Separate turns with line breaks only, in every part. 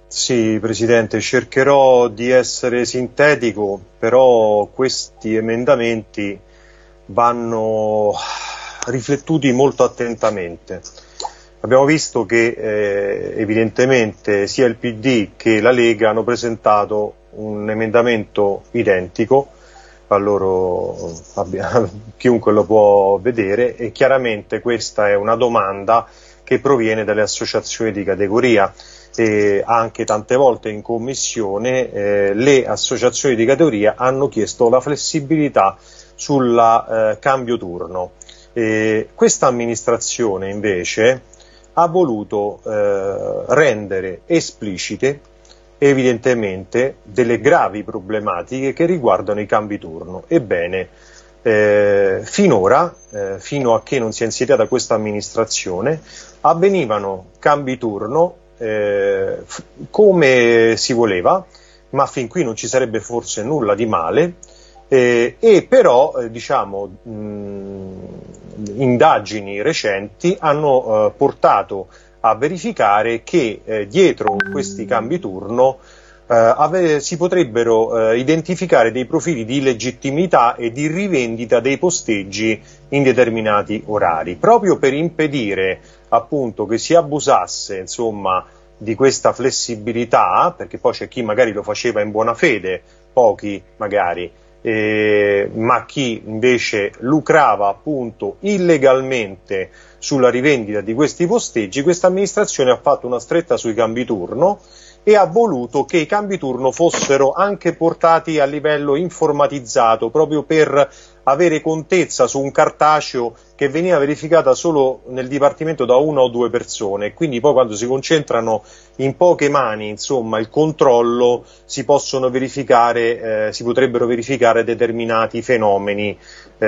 Sì, Presidente, cercherò di essere sintetico, però questi emendamenti vanno riflettuti molto attentamente. Abbiamo visto che evidentemente sia il PD che la Lega hanno presentato un emendamento identico, chiunque lo può vedere, e chiaramente questa è una domanda che proviene dalle associazioni di categoria. Anche tante volte in commissione le associazioni di categoria hanno chiesto la flessibilità sul cambio turno. Questa amministrazione invece ha voluto rendere esplicite evidentemente delle gravi problematiche che riguardano i cambi turno. Ebbene, finora, fino a che non si è insediata questa amministrazione, avvenivano cambi turno come si voleva, ma fin qui non ci sarebbe forse nulla di male, e però indagini recenti hanno portato a verificare che dietro questi cambi turno si potrebbero identificare dei profili di illegittimità e di rivendita dei posteggi in determinati orari, proprio per impedire appunto che si abusasse insomma di questa flessibilità, perché poi c'è chi magari lo faceva in buona fede, pochi magari, ma chi invece lucrava appunto illegalmente sulla rivendita di questi posteggi. Questa amministrazione ha fatto una stretta sui cambi turno e ha voluto che i cambi turno fossero anche portati a livello informatizzato, proprio per avere contezza su un cartaceo che veniva verificata solo nel Dipartimento da una o due persone, quindi poi quando si concentrano in poche mani insomma il controllo si potrebbero verificare determinati fenomeni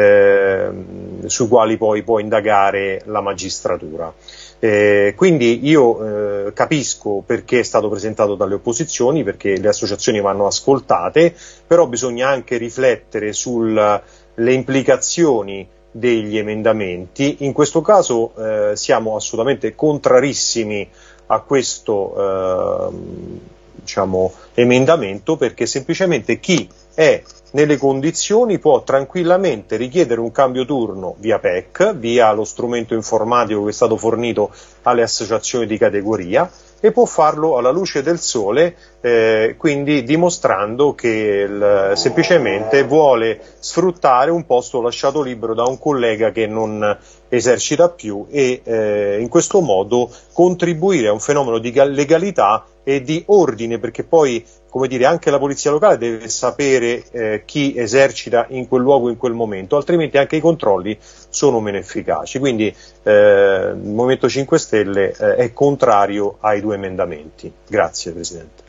sui quali poi può indagare la magistratura. Quindi io capisco perché è stato presentato dalle opposizioni, perché le associazioni vanno ascoltate, però bisogna anche riflettere sulle implicazioni degli emendamenti. In questo caso siamo assolutamente contrarissimi a questo emendamento, perché semplicemente chi è nelle condizioni può tranquillamente richiedere un cambio turno via PEC, via lo strumento informatico che è stato fornito alle associazioni di categoria, e può farlo alla luce del sole, quindi dimostrando che semplicemente vuole sfruttare un posto lasciato libero da un collega che non esercita più, e in questo modo contribuire a un fenomeno di legalità e di ordine, perché poi, come dire, anche la polizia locale deve sapere chi esercita in quel luogo in quel momento, altrimenti anche i controlli sono meno efficaci. Quindi il Movimento 5 Stelle è contrario ai due emendamenti. Grazie Presidente.